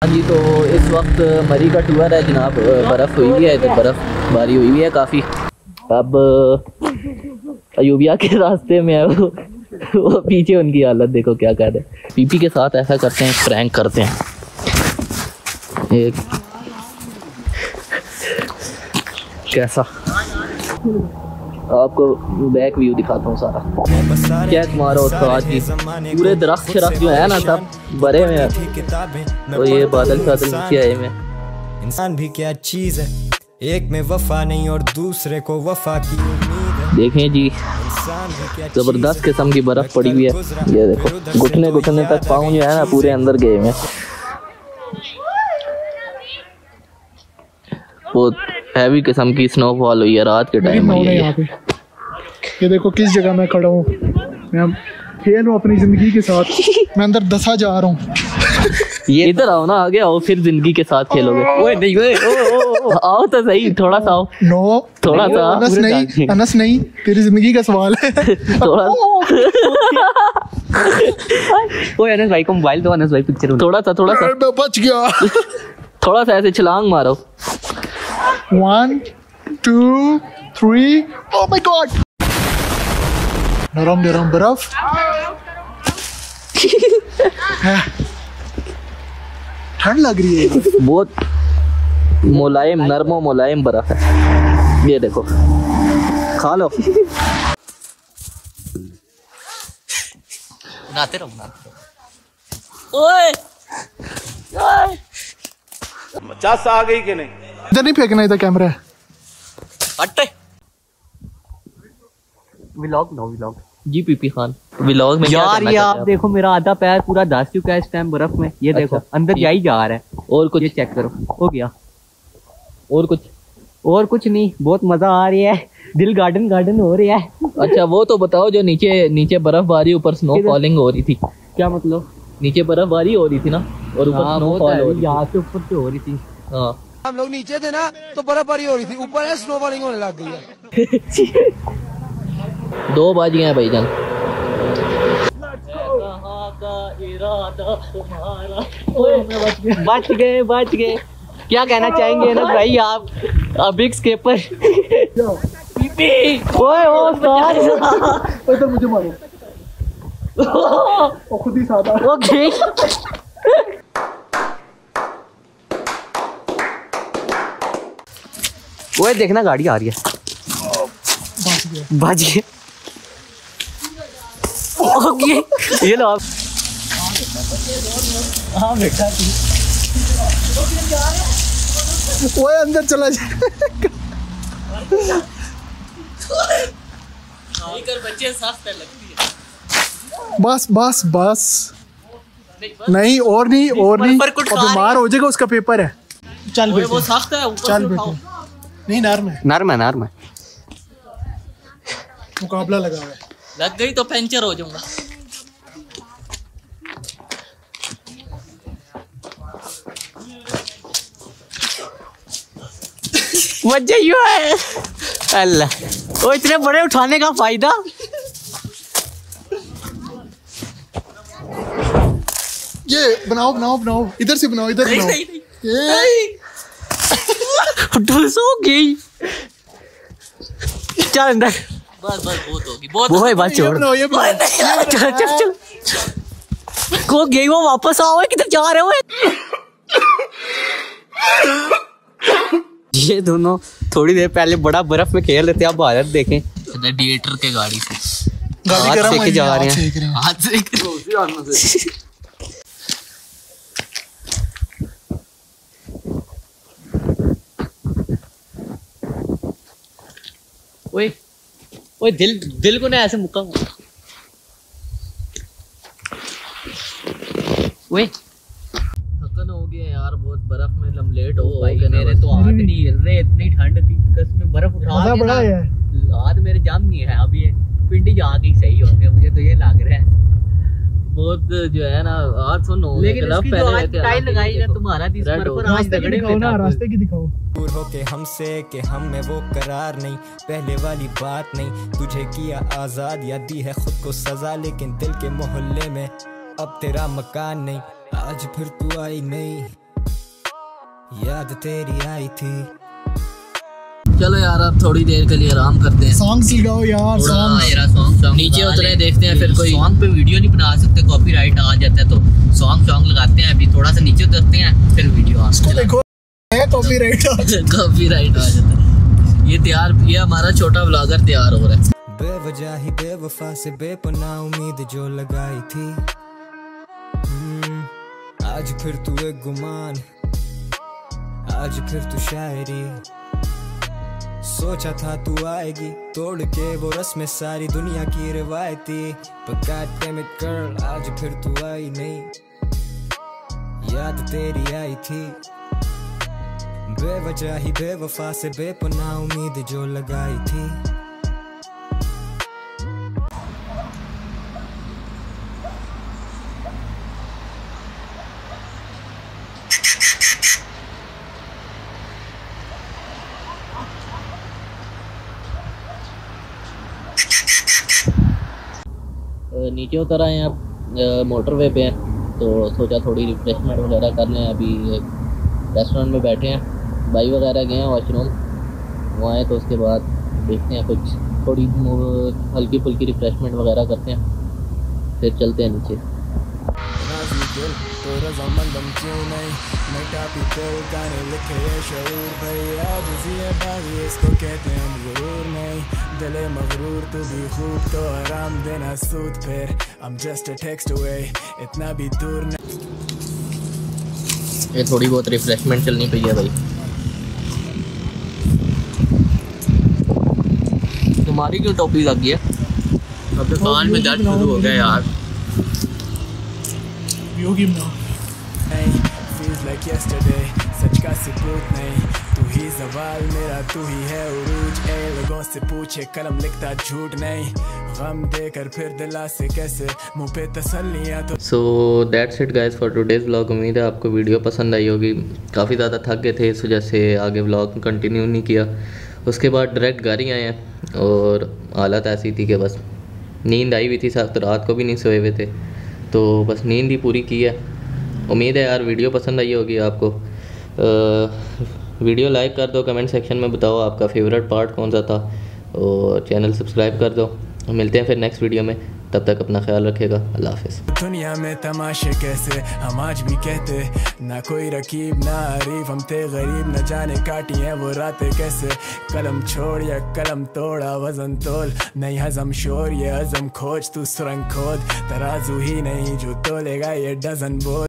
जी तो इस वक्त मरी का टूर है जनाब, बर्फ़ हुई है तो बर्फ़बारी हुई है काफ़ी। अब अयूबिया के रास्ते में है वो पीछे उनकी हालत देखो क्या कर रहे हैं। पीपी के साथ ऐसा करते हैं, प्रैंक करते हैं। एक कैसा आपको बैक व्यू दिखाता हूँ सारा। क्या तुम्हारा उस्ताद जी, पूरे दरख्त शरख्त जो है ना सब बड़े में है। तो ये बादल शादल नीचे आए में। इंसान भी क्या चीज है, एक में वफा नहीं और दूसरे को वफा की उम्मीद है। देखें जी जबरदस्त किस्म की बर्फ पड़ी हुई है। ये देखो घुटने घुटने तक पाँव जो है ना पूरे अंदर गए में। बहुत हैवी किस्म की स्नोफॉल हुई है रात के टाइम में। ये देखो किस जगह मैं खड़ा हूँ, मैं खेल हूँ अपनी जिंदगी के साथ। मैं अंदर दसा जा रहा हूँ। ये इधर आओ ना, आगे आओ, फिर जिंदगी के साथ खेलोगे। ओए नहीं ओए आओ तो सही, थोड़ा सा आओ। नो थोड़ा सा अनस नहीं, तेरी जिंदगी का सवाल है। थोड़ा ओए अनस भाई को मोबाइल दो, अनस भाई पिक्चर। थोड़ा सा मैं बच गया। थोड़ा सा ऐसे छलांग मारो। 1 2 3 ओह माय गॉड। नरम नरम बर्फ। ठंड लग रही है। बहुत मुलायम, नरमो मुलायम बर्फ है। ये देखो खा लो। नाते रहो। ओए मचास आ गई कि नहीं? इधर नहीं फेंकना, इधर कैमरा है। हट व्लॉग जी पीपी खान व्लॉग में यार ये आप देखो मेरा आधा पैर पूरा धंस चुका है इस टाइम बर्फ में। ये देखो अंदर जा ही जा रहा है। और कुछ ये चेक करो, हो गया। और कुछ नहीं, बहुत मजा आ रही है, दिल गार्डन गार्डन हो रहा है। अच्छा वो तो बताओ जो नीचे बर्फबारी ऊपर स्नो फॉलिंग हो रही थी। क्या मतलब? नीचे बर्फबारी हो रही थी ना और ऊपर स्नो फॉल हो रही थी। यहाँ से ऊपर से हो रही थी। हाँ हम लोग नीचे थे ना तो बर्फबारी हो रही थी, ऊपर है स्नो फॉलिंग होने लग गई है। 2 बाजियां हैं भाईजान। बच गए। क्या कहना चाहेंगे ना भाई आप? बिग स्केपर। ओए ओ तो मुझे मारो। वो खुद ही सादा। ओके ओए देखना गाड़ी आ रही है। बच गए। ओके ये लो आप। हाँ बेटा वो अंदर चला जाए। बच्चे सख्त लगती है। बस नहीं और नहीं और बीमार हो जाएगा, उसका पेपर है। चल बेटे वो सख्त है, चल बेटे। नहीं नर्म है। मुकाबला लगा हुआ है। लग गई तो पंचर हो जाऊंगा। वजह यू है अल्लाह। वो इतने बड़े उठाने का फायदा। ये बनाओ इधर से बनाओ, इधर बनाओ। हो गई। चल अंदर। बस बहुत होगी, बहुत वो है बात छोड़। ये बनाओ। चल को गई वो वापस आओ। किधर जा रहे हो? ये दोनों थोड़ी देर पहले बड़ा बर्फ में खेल रहे थे, अब हालत देखें। रेडिएटर के गाड़ी से गाड़ी सेके जा रहे हैं। हाथ से ओए दिल को ना ऐसे मुक्का। ओए थकन हो गया यार, बहुत बर्फ में लमलेट हो गए। मेरे तो हाथ नहीं हिल रहे, इतनी ठंड थी। कसम बर्फ उठा बड़ा है, हाथ मेरे जम नहीं है। अभी पिंडी जाके सही होंगे, मुझे तो ये लग रहा है। बहुत जो है ना आज सुनो, लेकिन इसकी जो आज टाइल लगाई ना तुम्हारा दिस पर आज झगड़े में था। रास्ते की दिखाओ। दूर हो के हमसे कि हम में वो करार नहीं, पहले वाली बात नहीं। तुझे किया आजाद या दी है खुद को सजा, लेकिन दिल के मोहल्ले में अब तेरा मकान नहीं। आज फिर तू आई नहीं, याद तेरी आई थी। चलो यार अब थोड़ी देर के लिए आराम करते हैं। सॉन्ग्स लगाओ यार, सॉन्ग नीचे उतरे देखते हैं, फिर कोई सॉन्ग पे वीडियो नहीं बना सकते, कॉपीराइट आ जाता है, तो सॉन्ग लगाते हैं। अभी थोड़ा सा नीचे उतरते हैं, फिर वीडियो देखो कॉपीराइट कॉपीराइट आ जाता है। ये हमारा छोटा व्लॉगर तैयार हो रहा है। बेवजह ही बेवफा से बेपनाह उम्मीद जो लगाई थी, आज फिर तू एक गुमान, आज फिर तू शायरी। सोचा था तू आएगी तोड़ के वो रस्में सारी दुनिया की रिवायती, but God damn it girl, आज फिर तू आई नहीं। याद तेरी आई थी, बेवजह ही बेवफा से बेपनाह उम्मीद जो लगाई थी। नीचे उतर आए हैं, अब मोटरवे पे हैं, तो सोचा थोड़ी रिफ्रेशमेंट वगैरह कर लें। अभी एक रेस्टोरेंट में बैठे हैं, भाई वगैरह गए हैं वॉशरूम, वो आए तो उसके बाद देखते हैं कुछ थोड़ी हल्की फुल्की रिफ्रेशमेंट वगैरह करते हैं, फिर चलते हैं नीचे। इसको कहते हैं गुरूर नहीं, दिले मगरूर तू भी खूब तो आराम देना सूद, फिर I'm just a text away, इतना भी दूर नहीं। ये थोड़ी बहुत रिफ्रेशमेंट चलनी पड़ी है भाई। तुम्हारी क्यों टोपी लग गई है? अब तो कान में दर्द शुरू हो गया यार। Feels like yesterday, सच का सबूत नहीं, तू ही सवाल मेरा, तू ही है उरूज। लोगों से पूछे कलम लिखता झूठ नहीं, गम देकर फिर दिला से कैसे मुंह पे तसल्लियां। तो so that's it guys for today's vlog. उम्मीद है आपको वीडियो पसंद आई होगी। काफ़ी ज़्यादा थक गए थे, इस वजह से आगे व्लॉग कंटिन्यू नहीं किया। उसके बाद डायरेक्ट घर ही आए हैं और हालत ऐसी थी कि बस नींद आई हुई थी, साथ रात को भी नहीं सोए हुए थे, तो बस नींद ही पूरी की है। उम्मीद है यार वीडियो पसंद आई होगी आपको। वीडियो लाइक कर दो, कमेंट सेक्शन में बताओ आपका फेवरेट पार्ट कौन सा था, और चैनल सब्सक्राइब कर दो। मिलते हैं फिर नेक्स्ट वीडियो में, तब तक अपना ख्याल रखिएगा। अल्लाह हाफिज़। दुनिया में तमाशे कैसे हम आज भी कहते, ना कोई रकीब ना हरीफ, हम थे गरीब, न जाने काटी हैं वो रातें कैसे। कलम छोड़ या कलम तोड़ा, वजन तोल नहीं हजम शोर, ये हजम खोज तू सुरंग खोद, तराजू ही नहीं जो तोलेगा ये डजन बोल।